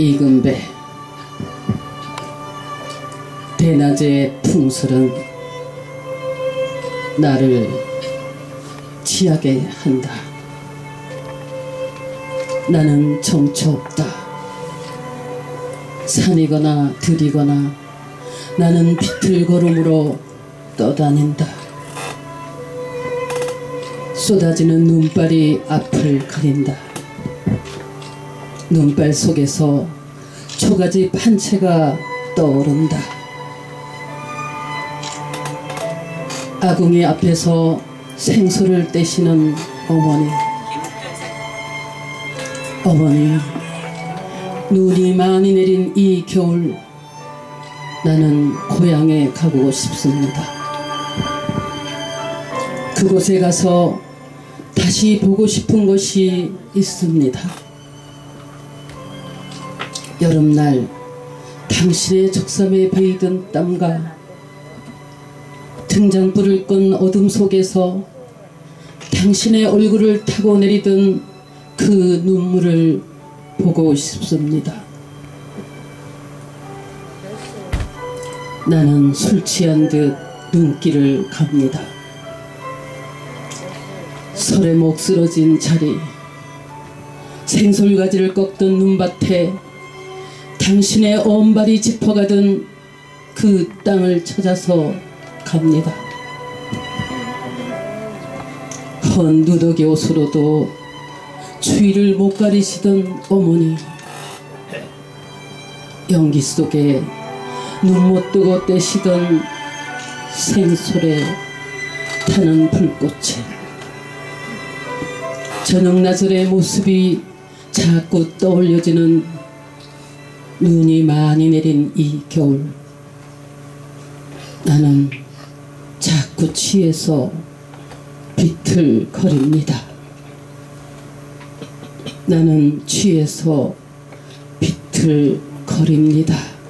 이금배 대낮의 풍설은 나를 취하게 한다. 나는 정처 없다. 산이거나 들이거나 나는 비틀걸음으로 떠다닌다. 쏟아지는 눈발이 앞을 가린다. 눈발 속에서 초가지 판채가 떠오른다. 아궁이 앞에서 생수를 떼시는 어머니. 어머니, 눈이 많이 내린 이 겨울 나는 고향에 가고 싶습니다. 그곳에 가서 다시 보고 싶은 것이 있습니다. 여름날 당신의 적삼에 베이던 땀과 등잔불을 끈 어둠 속에서 당신의 얼굴을 타고 내리던 그 눈물을 보고 싶습니다. 나는 술 취한 듯 눈길을 갑니다. 설에목 쓰러진 자리, 생솔가지를 꺾던 눈밭에 당신의 엄발이 짚어가던 그 땅을 찾아서 갑니다. 헌 누더기 옷으로도 추위를 못 가리시던 어머니, 연기 속에 눈 못 뜨고 떼시던 생솔에 타는 불꽃에 저녁나절의 모습이 자꾸 떠올려지는 눈이 많이 내린 이 겨울, 나는 자꾸 취해서 비틀거립니다. 나는 취해서 비틀거립니다.